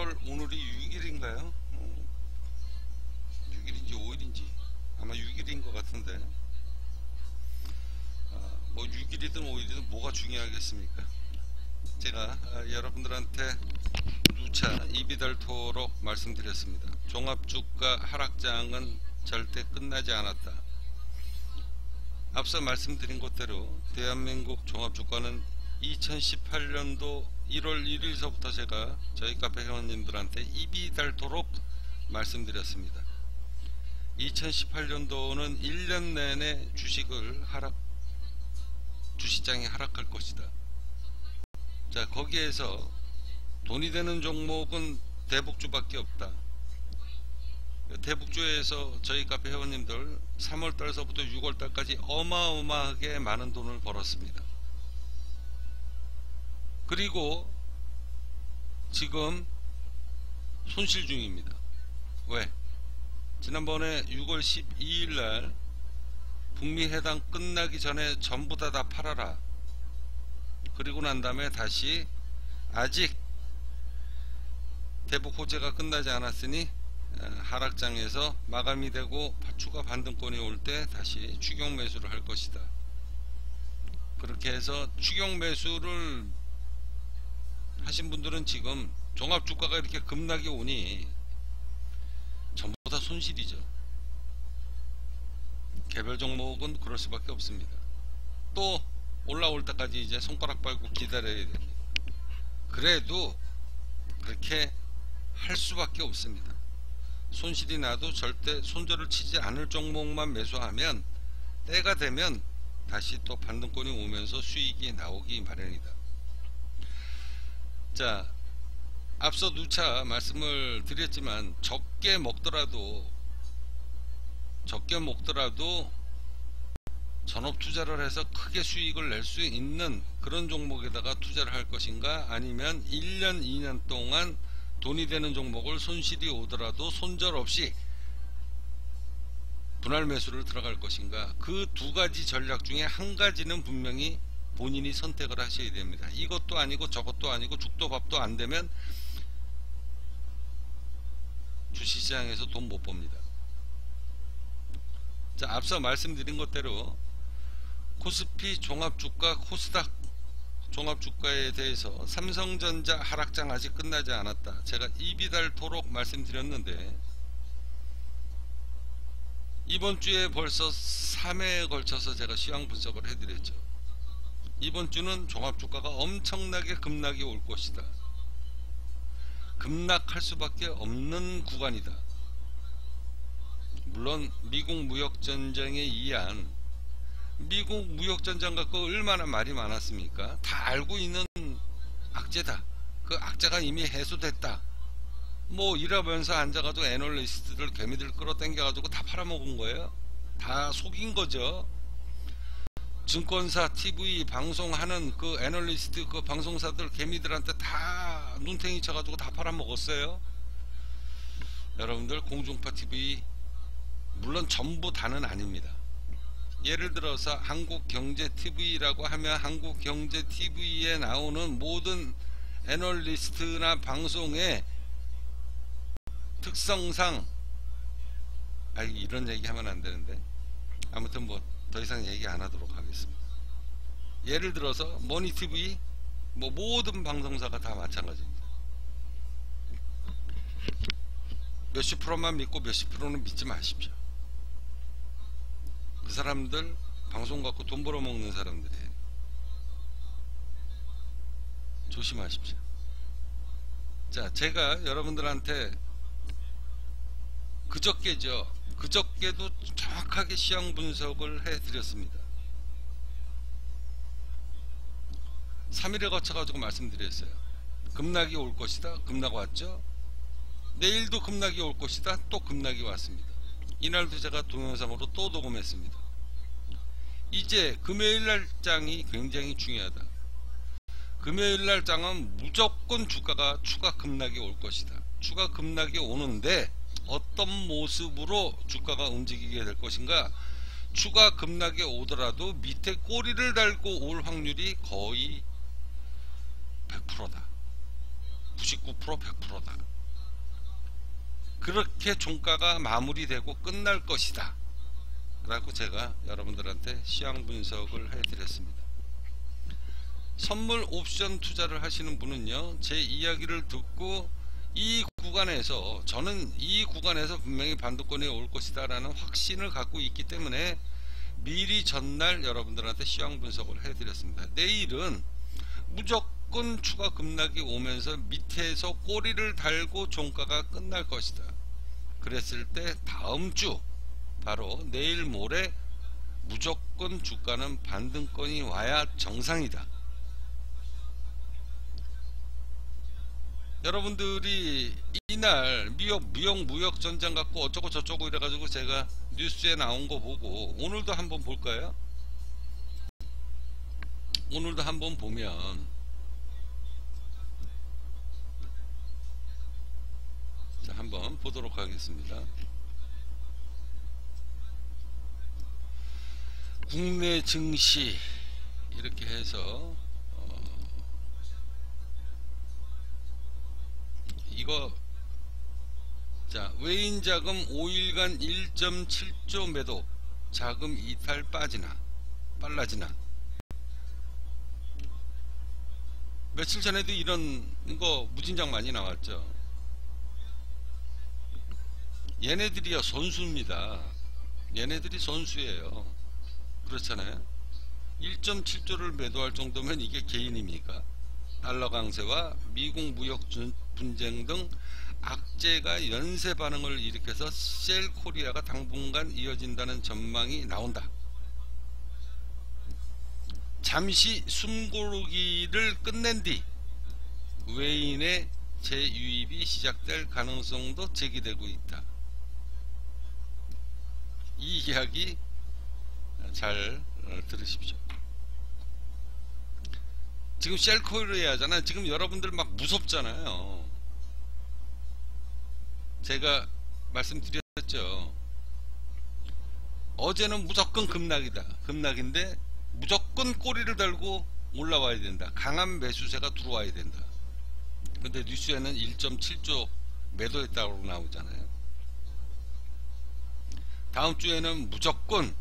8월 오늘이 6일인가요? 6일인지 5일인지 아마 6일인 것 같은데 뭐 6일이든 5일이든 뭐가 중요하겠습니까? 제가 여러분들한테 누차 입이 닳도록 말씀드렸습니다. 종합주가 하락장은 절대 끝나지 않았다. 앞서 말씀드린 것대로 대한민국 종합주가는 2018년도 1월 1일서부터 제가 저희 카페 회원님들한테 입이 닳도록 말씀드렸습니다. 2018년도는 1년 내내 주식장이 하락할 것이다. 자, 거기에서 돈이 되는 종목은 대북주밖에 없다. 대북주에서 저희 카페 회원님들 3월달서부터 6월달까지 어마어마하게 많은 돈을 벌었습니다. 그리고 지금 손실 중입니다. 왜? 지난번에 6월 12일날 북미 회담 끝나기 전에 전부 다 팔아라. 그리고 난 다음에 다시 아직 대북 호재가 끝나지 않았으니 하락장에서 마감이 되고 추가 반등권이 올 때 다시 추격 매수를 할 것이다. 그렇게 해서 추격 매수를 하신 분들은 지금 종합주가가 이렇게 급락이 오니 전부 다 손실이죠. 개별 종목은 그럴 수밖에 없습니다. 또 올라올 때까지 이제 손가락 빨고 기다려야 됩니다. 그래도 그렇게 할 수밖에 없습니다. 손실이 나도 절대 손절을 치지 않을 종목만 매수하면 때가 되면 다시 또 반등권이 오면서 수익이 나오기 마련이다. 자, 앞서 누차 말씀을 드렸지만 적게 먹더라도 전업 투자를 해서 크게 수익을 낼 수 있는 그런 종목에다가 투자를 할 것인가, 아니면 1년 2년 동안 돈이 되는 종목을 손실이 오더라도 손절 없이 분할 매수를 들어갈 것인가, 그 두 가지 전략 중에 한 가지는 분명히 본인이 선택을 하셔야 됩니다. 이것도 아니고 저것도 아니고 죽도 밥도 안 되면 주식시장에서 돈 못 법니다. 자, 앞서 말씀드린 것대로 코스피 종합주가, 코스닥 종합주가에 대해서 삼성전자 하락장 아직 끝나지 않았다. 제가 입이 닳도록 말씀드렸는데 이번 주에 벌써 3회에 걸쳐서 제가 시황 분석을 해드렸죠. 이번 주는 종합주가가 엄청나게 급락이 올 것이다. 급락할 수밖에 없는 구간이다. 물론 미국 무역전쟁에 의한, 미국 무역전쟁 갖고 얼마나 말이 많았습니까? 다 알고 있는 악재다. 그 악재가 이미 해소됐다. 뭐 이러면서 앉아가지고 애널리스트들 개미들 끌어당겨가지고 다 팔아먹은 거예요. 다 속인 거죠. 증권사 TV 방송하는 그 애널리스트 그 방송사들 개미들한테 다 눈탱이 쳐가지고 다 팔아먹었어요. 여러분들 공중파 TV 물론 전부 다는 아닙니다. 예를 들어서 한국경제TV라고 하면 한국경제TV에 나오는 모든 애널리스트나 방송의 특성상 이런 얘기 하면 안 되는데 아무튼 뭐 더 이상 얘기 안 하도록 하겠습니다. 예를 들어서 머니TV 뭐 모든 방송사가 다 마찬가지입니다. 몇십 프로만 믿고 몇십 프로는 믿지 마십시오. 그 사람들 방송 갖고 돈 벌어먹는 사람들이에요. 조심하십시오. 자, 제가 여러분들한테 그저께도 정확하게 시황 분석을 해드렸습니다. 3일에 거쳐가지고 말씀드렸어요. 급락이 올 것이다. 급락 왔죠. 내일도 급락이 올 것이다. 또 급락이 왔습니다. 이날도 제가 동영상으로 또 녹음했습니다. 이제 금요일날 장이 굉장히 중요하다. 금요일날 장은 무조건 주가가 추가 급락이 올 것이다. 추가 급락이 오는데 어떤 모습으로 주가가 움직이게 될 것인가. 추가 급락이 오더라도 밑에 꼬리를 달고 올 확률이 거의 100%다. 99% 100%다. 그렇게 종가가 마무리되고 끝날 것이다 라고 제가 여러분들한테 시황 분석을 해드렸습니다. 선물 옵션 투자를 하시는 분은요, 제 이야기를 듣고 이 구간에서, 저는 이 구간에서 분명히 반도권이 올 것이다 라는 확신을 갖고 있기 때문에 미리 전날 여러분들한테 시황 분석을 해드렸습니다. 내일은 무조건 추가 급락이 오면서 밑에서 꼬리를 달고 종가가 끝날 것이다. 그랬을 때 다음주 바로 내일 모레 무조건 주가는 반등권이 와야 정상이다. 여러분들이 이날 무역 전쟁 갖고 어쩌고 저쩌고 이래가지고 제가 뉴스에 나온 거 보고 오늘도 한번 볼까요? 오늘도 한번 보면, 자, 한번 보도록 하겠습니다. 국내 증시 이렇게 해서 이거, 자, 외인 자금 5일간 1.7조 매도, 자금 이탈 빨라지나. 며칠 전에도 이런 거 무진장 많이 나왔죠. 얘네들이야 선수입니다. 얘네들이 선수예요. 그렇잖아요. 1.7조를 매도할 정도면 이게 개인입니까? 달러 강세와 미국 무역 분쟁 등 악재가 연쇄 반응을 일으켜서 셀코리아가 당분간 이어진다는 전망이 나온다. 잠시 숨고르기를 끝낸 뒤 외인의 재유입이 시작될 가능성도 제기되고 있다. 이 이야기 잘 들으십시오. 지금 셀코리아잖아요. 지금 여러분들 막 무섭잖아요. 제가 말씀드렸죠. 어제는 무조건 급락인데 무조건 꼬리를 달고 올라와야 된다. 강한 매수세가 들어와야 된다. 근데 뉴스에는 1.7조 매도했다고 나오잖아요. 다음 주에는 무조건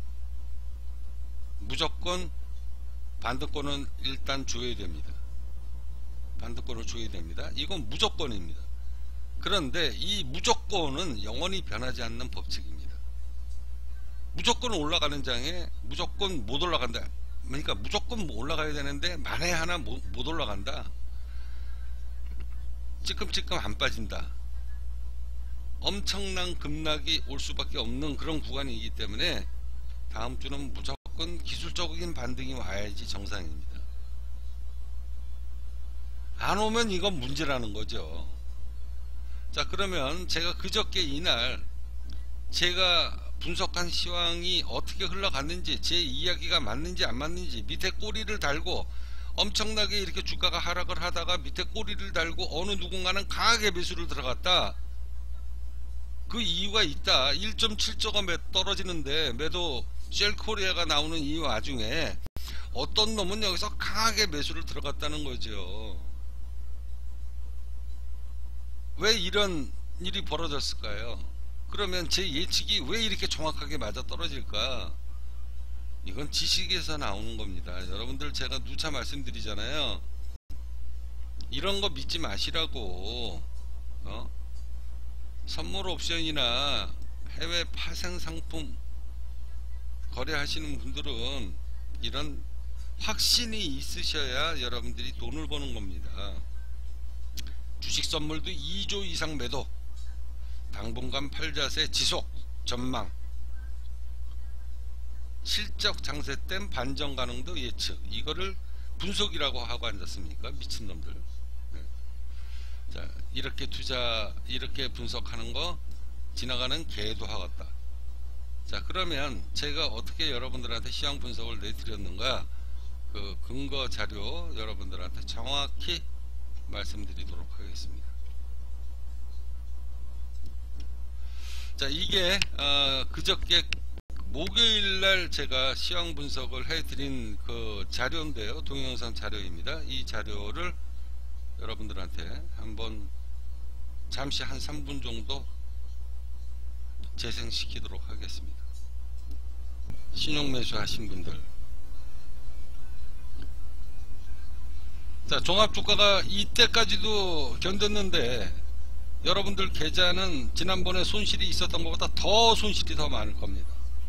반도권은 일단 줘야 됩니다. 반도권을 줘야 됩니다. 이건 무조건입니다. 그런데 이 무조건은 영원히 변하지 않는 법칙입니다. 무조건 올라가는 장에 무조건 못 올라간다. 그러니까 무조건 올라가야 되는데 만에 하나 못 올라간다. 찌끔찌끔 안 빠진다. 엄청난 급락이 올 수밖에 없는 그런 구간이기 때문에 다음 주는 무조건 기술적인 반등이 와야지 정상입니다. 안 오면 이건 문제라는 거죠. 자, 그러면 제가 그저께 이날 제가 분석한 시황이 어떻게 흘러갔는지, 제 이야기가 맞는지 안 맞는지, 밑에 꼬리를 달고 엄청나게 이렇게 주가가 하락을 하다가 밑에 꼬리를 달고 어느 누군가는 강하게 매수를 들어갔다. 그 이유가 있다. 1.7조가 떨어지는데 매도 셀코리아가 나오는 이 와중에 어떤 놈은 여기서 강하게 매수를 들어갔다는 거죠. 왜 이런 일이 벌어졌을까요? 그러면 제 예측이 왜 이렇게 정확하게 맞아 떨어질까? 이건 지식에서 나오는 겁니다. 여러분들 제가 누차 말씀드리잖아요. 이런 거 믿지 마시라고. 선물 옵션이나 해외 파생 상품 거래하시는 분들은 이런 확신이 있으셔야 여러분들이 돈을 버는 겁니다. 주식 선물도 2조 이상 매도, 당분간 팔자세 지속 전망, 실적 장세 땐 반전 가능도 예측, 이거를 분석이라고 하고 앉았습니까? 미친놈들. 자, 이렇게 이렇게 분석하는 거 지나가는 개도 하겠다. 자, 그러면 제가 어떻게 여러분들한테 시황 분석을 내드렸는가, 그 근거 자료 여러분들한테 정확히 말씀드리도록 하겠습니다. 자, 이게 그저께 목요일날 제가 시황 분석을 해드린 그 자료인데요. 동영상 자료입니다. 이 자료를 여러분들한테 한번 잠시 한 3분 정도 재생시키도록 하겠습니다. 신용매수 하신 분들, 자, 종합주가가 이때까지도 견뎠는데 여러분들 계좌는 지난번에 손실이 있었던 것보다 더 손실이 더 많을 겁니다.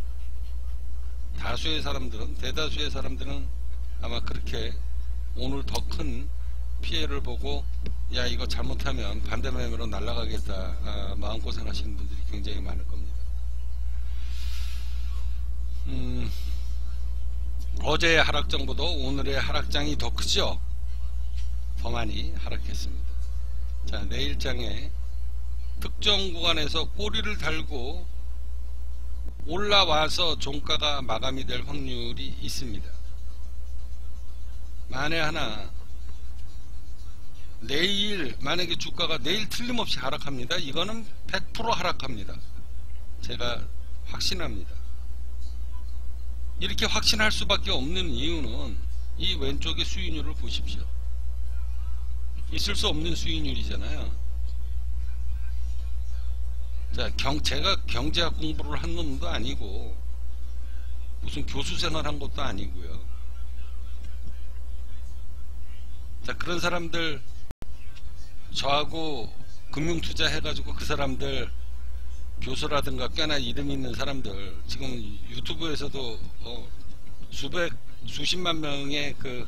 대다수의 사람들은 아마 그렇게 오늘 더 큰 피해를 보고, 야, 이거 잘못하면 반대 매매로 날아가겠다, 마음고생 하시는 분들이 굉장히 많을 겁니다. 어제의 하락장보다 오늘의 하락장이 더 크죠? 더 많이 하락했습니다. 자, 내일장에 특정 구간에서 꼬리를 달고 올라와서 종가가 마감이 될 확률이 있습니다. 만에 하나 내일, 만약에 주가가 내일 틀림없이 하락합니다. 이거는 100% 하락합니다. 제가 확신합니다. 이렇게 확신할 수밖에 없는 이유는 이 왼쪽의 수익률을 보십시오. 있을 수 없는 수익률이잖아요. 자, 제가 경제학 공부를 한 놈도 아니고 무슨 교수 생활한 것도 아니고요. 자, 그런 사람들, 저하고 금융투자 해가지고 그 사람들 교수라든가 꽤나 이름 있는 사람들, 지금 유튜브에서도 수십만 명의 그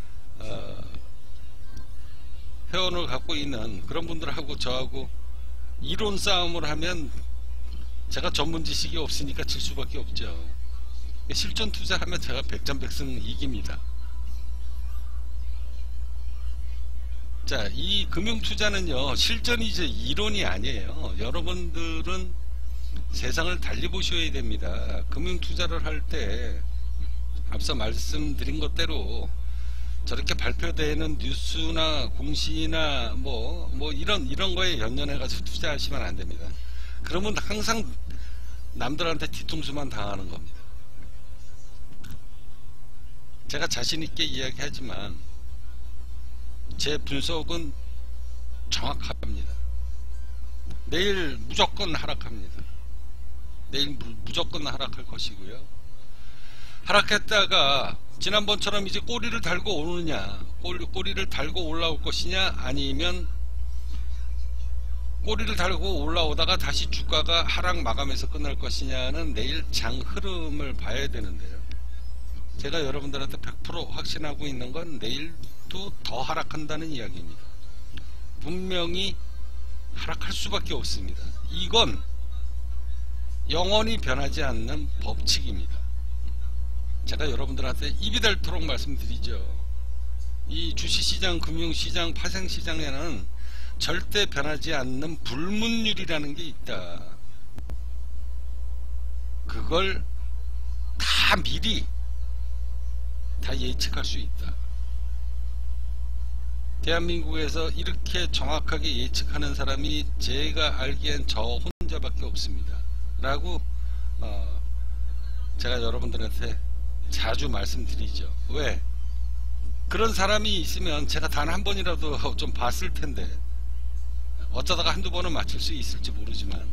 회원을 갖고 있는 그런 분들하고 저하고 이론 싸움을 하면 제가 전문 지식이 없으니까 질 수밖에 없죠. 실전 투자하면 제가 백전백승 이깁니다. 자, 이 금융투자는요, 실전이죠, 이론이 아니에요. 여러분들은 세상을 달리 보셔야 됩니다. 금융투자를 할 때 앞서 말씀드린 것대로 저렇게 발표되는 뉴스나 공시나 뭐 이런 거에 연연해가지고 투자하시면 안 됩니다. 그러면 항상 남들한테 뒤통수만 당하는 겁니다. 제가 자신있게 이야기하지만 제 분석은 정확합니다. 내일 무조건 하락합니다. 내일 무조건 하락할 것이고요. 하락했다가 지난번처럼 이제 꼬리를 달고 오느냐, 꼬리를 달고 올라올 것이냐, 아니면 꼬리를 달고 올라오다가 다시 주가가 하락 마감해서 끝날 것이냐는 내일 장 흐름을 봐야 되는데요. 제가 여러분들한테 100% 확신하고 있는 건 내일도 더 하락한다는 이야기입니다. 분명히 하락할 수밖에 없습니다. 이건 영원히 변하지 않는 법칙입니다. 제가 여러분들한테 입이 닳도록 말씀드리죠. 이 주식시장, 금융시장, 파생시장에는 절대 변하지 않는 불문율이라는 게 있다. 그걸 다 미리 다 예측할 수 있다. 대한민국에서 이렇게 정확하게 예측하는 사람이 제가 알기엔 저 혼자밖에 없습니다. 라고 제가 여러분들한테 자주 말씀드리죠. 왜? 그런 사람이 있으면 제가 단 한 번이라도 좀 봤을 텐데, 어쩌다가 한두 번은 맞출 수 있을지 모르지만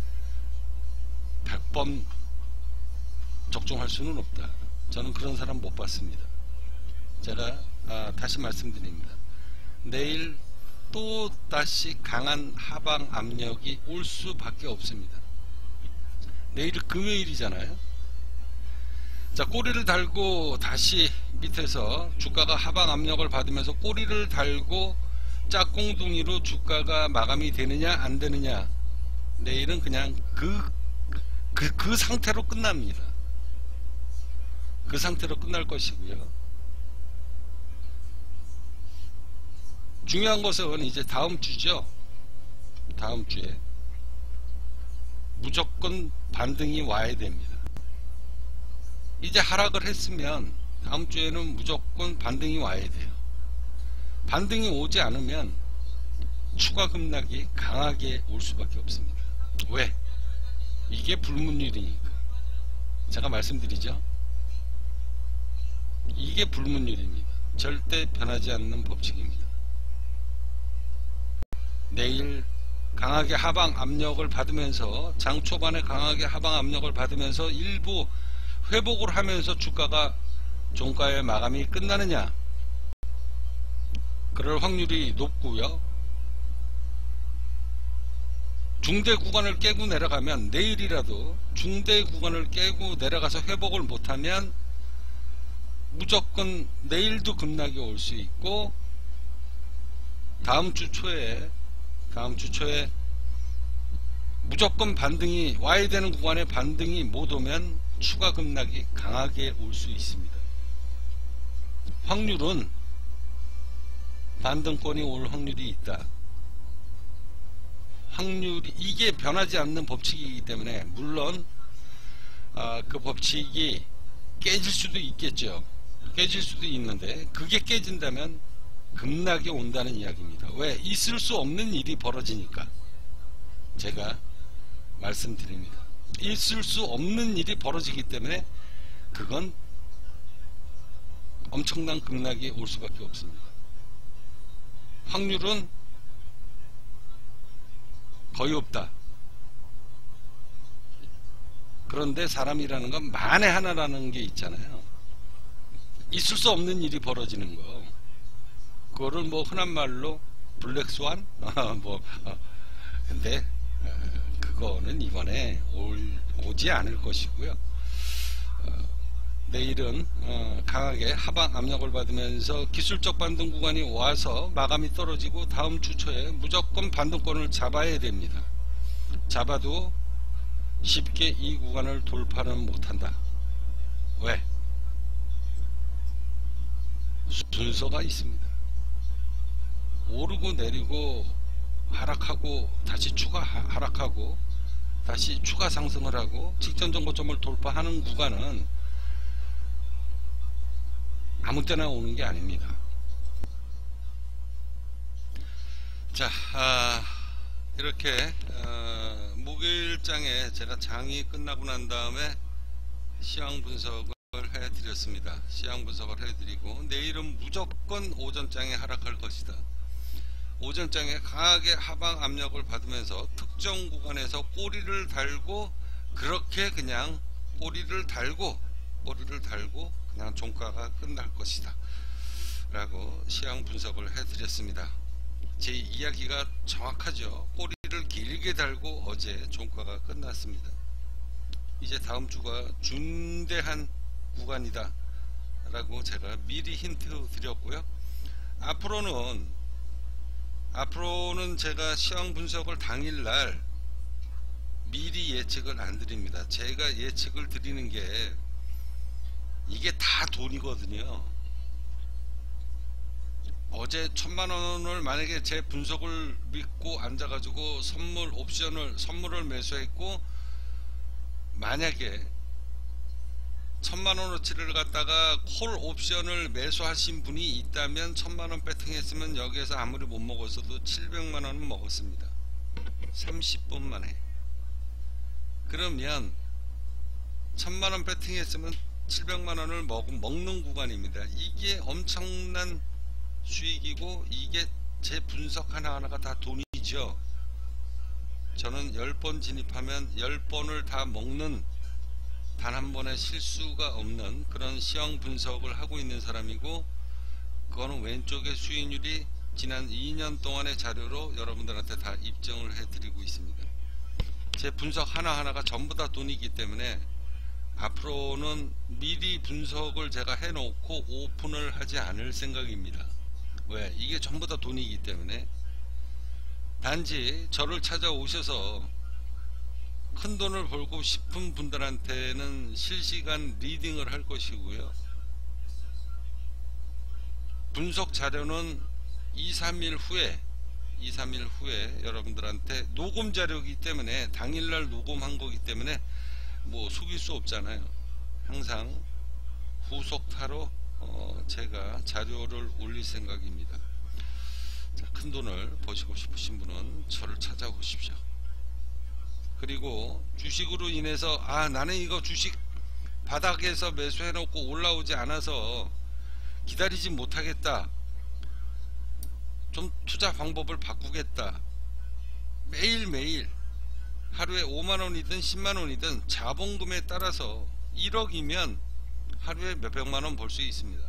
100번 적중할 수는 없다. 저는 그런 사람 못 봤습니다. 제가 다시 말씀드립니다. 내일 또 다시 강한 하방 압력이 올 수밖에 없습니다. 내일은 금요일이잖아요. 자, 꼬리를 달고 다시 밑에서 주가가 하방 압력을 받으면서 꼬리를 달고 짝꿍둥이로 주가가 마감이 되느냐 안 되느냐, 내일은 그냥 그 상태로 끝납니다. 그 상태로 끝날 것이고요. 중요한 것은 이제 다음 주죠. 다음 주에 무조건 반등이 와야 됩니다. 이제 하락을 했으면 다음 주에는 무조건 반등이 와야 돼요. 반등이 오지 않으면 추가 급락이 강하게 올 수밖에 없습니다. 왜? 이게 불문율이니까. 제가 말씀드리죠. 이게 불문율입니다. 절대 변하지 않는 법칙입니다. 내일 강하게 하방 압력을 받으면서 장 초반에 강하게 하방 압력을 받으면서 일부 회복을 하면서 주가가 종가의 마감이 끝나느냐, 그럴 확률이 높고요. 중대 구간을 깨고 내려가면, 내일이라도 중대 구간을 깨고 내려가서 회복을 못하면 무조건 내일도 급락이 올 수 있고, 다음 주 초에 무조건 반등이 와야 되는 구간에 반등이 못 오면 추가 급락이 강하게 올 수 있습니다. 확률은 반등권이 올 확률이 있다. 확률이, 이게 변하지 않는 법칙이기 때문에, 물론 그 법칙이 깨질 수도 있겠죠. 깨질 수도 있는데, 그게 깨진다면 급락이 온다는 이야기입니다. 왜? 있을 수 없는 일이 벌어지니까 제가 말씀드립니다. 있을 수 없는 일이 벌어지기 때문에 그건 엄청난 급락이 올 수밖에 없습니다. 확률은 거의 없다. 그런데 사람이라는 건 만에 하나라는 게 있잖아요. 있을 수 없는 일이 벌어지는 거, 그거를 뭐 흔한 말로 블랙스완? 근데 그거는 이번에 오지 않을 것이고요. 내일은 강하게 하방 압력을 받으면서 기술적 반등 구간이 와서 마감이 떨어지고 다음 주 초에 무조건 반등권을 잡아야 됩니다. 잡아도 쉽게 이 구간을 돌파는 못한다. 왜? 순서가 있습니다. 오르고 내리고 하락하고 다시 추가 하락하고 다시 추가 상승을 하고 직전 정고점을 돌파하는 구간은 아무 때나 오는 게 아닙니다. 자, 이렇게 목요일장에 제가 장이 끝나고 난 다음에 시황 분석을 해드렸습니다. 시황 분석을 해드리고, 내일은 무조건 오전장에 하락할 것이다. 오전장에 강하게 하방 압력을 받으면서 특정 구간에서 꼬리를 달고, 그렇게 그냥 꼬리를 달고 그냥 종가가 끝날 것이다 라고 시황 분석을 해드렸습니다. 제 이야기가 정확하죠. 꼬리를 길게 달고 어제 종가가 끝났습니다. 이제 다음 주가 중대한 구간이다 라고 제가 미리 힌트 드렸고요. 앞으로는 제가 시황 분석을 당일날 미리 예측을 안 드립니다. 제가 예측을 드리는 게 이게 다 돈이거든요. 어제 1000만원을 만약에 제 분석을 믿고 앉아가지고 선물을 매수했고, 만약에 1000만원어치를 갖다가 콜 옵션을 매수하신 분이 있다면 1000만원 배팅했으면 여기에서 아무리 못 먹었어도 700만원은 먹었습니다. 30분 만에. 그러면 1000만원 배팅했으면 700만원을 먹는 구간입니다. 이게 엄청난 수익이고, 이게 제 분석 하나하나가 다 돈이죠. 저는 10번 진입하면 10번을 다 먹는, 단 한 번의 실수가 없는 그런 시황 분석을 하고 있는 사람이고, 그거는 왼쪽의 수익률이 지난 2년 동안의 자료로 여러분들한테 다 입증을 해드리고 있습니다. 제 분석 하나하나가 전부 다 돈이기 때문에 앞으로는 미리 분석을 제가 해놓고 오픈을 하지 않을 생각입니다. 왜? 이게 전부 다 돈이기 때문에. 단지 저를 찾아오셔서 큰 돈을 벌고 싶은 분들한테는 실시간 리딩을 할 것이고요. 분석 자료는 2-3일 후에 여러분들한테 녹음 자료이기 때문에, 당일날 녹음한 거기 때문에 뭐 속일 수 없잖아요. 항상 후속타로 제가 자료를 올릴 생각입니다. 자, 큰 돈을 버시고 싶으신 분은 저를 찾아오십시오. 그리고 주식으로 인해서 나는 이거 주식 바닥에서 매수해 놓고 올라오지 않아서 기다리지 못하겠다, 좀 투자 방법을 바꾸겠다, 매일매일 하루에 5만원이든 10만원이든 자본금에 따라서 1억이면 하루에 몇백만원 벌 수 있습니다.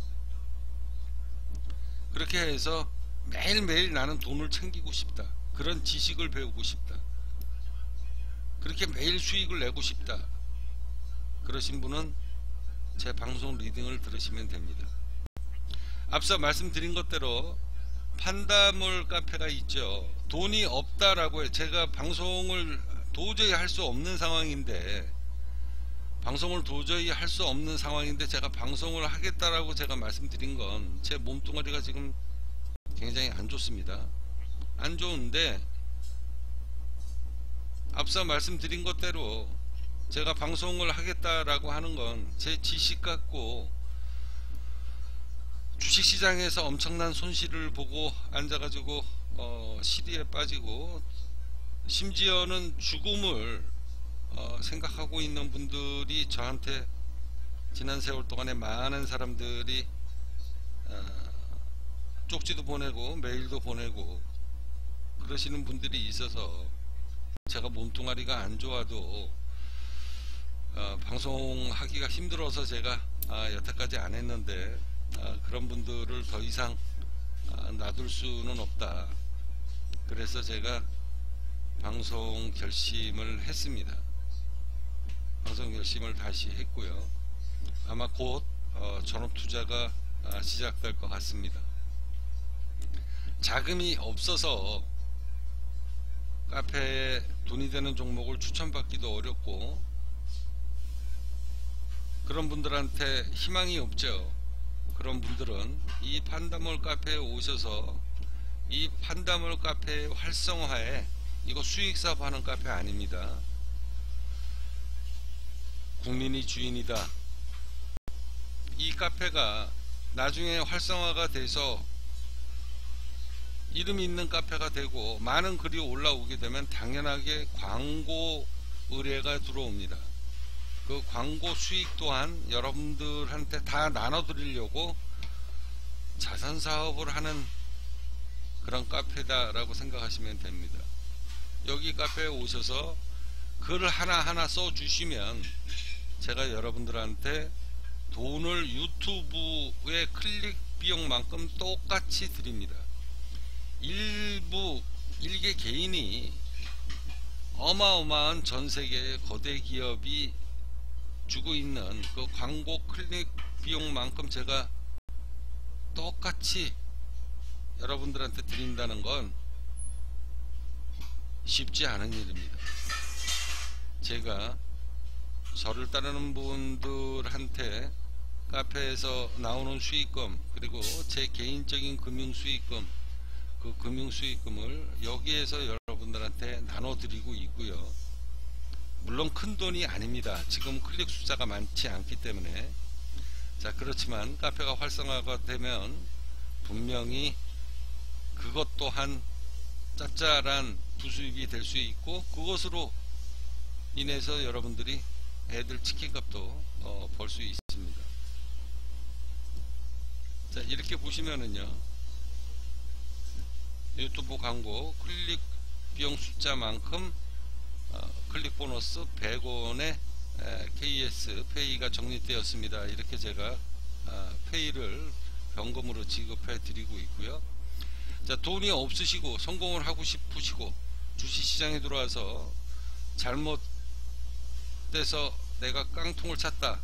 그렇게 해서 매일매일 나는 돈을 챙기고 싶다, 그런 지식을 배우고 싶다, 그렇게 매일 수익을 내고 싶다, 그러신 분은 제 방송 리딩을 들으시면 됩니다. 앞서 말씀드린 것대로 판다몰 카페가 있죠. 돈이 없다라고 해 제가 방송을 도저히 할 수 없는 상황인데, 제가 방송을 하겠다라고 제가 말씀드린 건 제 몸뚱아리가 지금 굉장히 안 좋습니다. 안 좋은데 앞서 말씀드린 것대로 제가 방송을 하겠다라고 하는 건 제 지식 갖고 주식시장에서 엄청난 손실을 보고 앉아가지고 시리에 빠지고 심지어는 죽음을 생각하고 있는 분들이 저한테 지난 세월 동안에 많은 사람들이 쪽지도 보내고 메일도 보내고 그러시는 분들이 있어서 제가 몸뚱아리가 안 좋아도 방송하기가 힘들어서 제가 여태까지 안 했는데, 그런 분들을 더 이상 놔둘 수는 없다. 그래서 제가 방송 결심을 했습니다. 방송 결심을 다시 했고요. 아마 곧 전업투자가 시작될 것 같습니다. 자금이 없어서 카페에 돈이 되는 종목을 추천받기도 어렵고 그런 분들한테 희망이 없죠. 그런 분들은 이 판다몰 카페에 오셔서 이 판다몰 카페의 활성화에, 이거 수익사업 하는 카페 아닙니다. 국민이 주인이다. 이 카페가 나중에 활성화가 돼서 이름 있는 카페가 되고 많은 글이 올라오게 되면 당연하게 광고 의뢰가 들어옵니다. 그 광고 수익 또한 여러분들한테 다 나눠드리려고 자선사업을 하는 그런 카페다라고 생각하시면 됩니다. 여기 카페에 오셔서 글 하나하나 써주시면 제가 여러분들한테 돈을 유튜브의 클릭 비용만큼 똑같이 드립니다. 일개 개인이 어마어마한 전세계의 거대 기업이 주고 있는 그 광고 클릭 비용만큼 제가 똑같이 여러분들한테 드린다는 건 쉽지 않은 일입니다. 제가 저를 따르는 분들한테 카페에서 나오는 수익금, 그리고 제 개인적인 금융 수익금, 그 금융 수익금을 여기에서 여러분들한테 나눠드리고 있고요. 물론 큰 돈이 아닙니다. 지금 클릭 숫자가 많지 않기 때문에. 자, 그렇지만 카페가 활성화가 되면 분명히 그것 또한 짭짤한 부수입이 될 수 있고, 그것으로 인해서 여러분들이 애들 치킨값도 벌 수 있습니다. 자, 이렇게 보시면은요, 유튜브 광고 클릭 비용 숫자만큼 클릭 보너스 100원의 KS 페이가 적립되었습니다. 이렇게 제가 페이를 현금으로 지급해 드리고 있고요. 자, 돈이 없으시고 성공을 하고 싶으시고 주식시장에 들어와서 잘못돼서 내가 깡통을 찼다,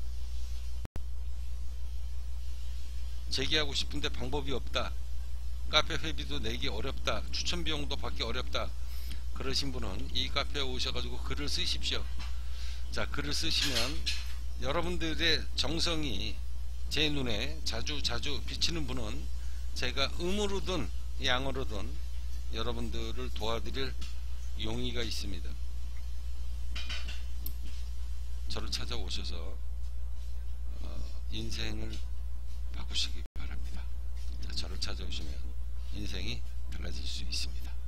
재기하고 싶은데 방법이 없다, 카페 회비도 내기 어렵다, 추천비용도 받기 어렵다, 그러신 분은 이 카페에 오셔가지고 글을 쓰십시오. 자, 글을 쓰시면 여러분들의 정성이 제 눈에 자주 비치는 분은 제가 음으로든 양으로든 여러분들을 도와드릴 용의가 있습니다. 저를 찾아오셔서 인생을 바꾸시기 바랍니다. 자, 저를 찾아오시면 인생이 달라질 수 있습니다.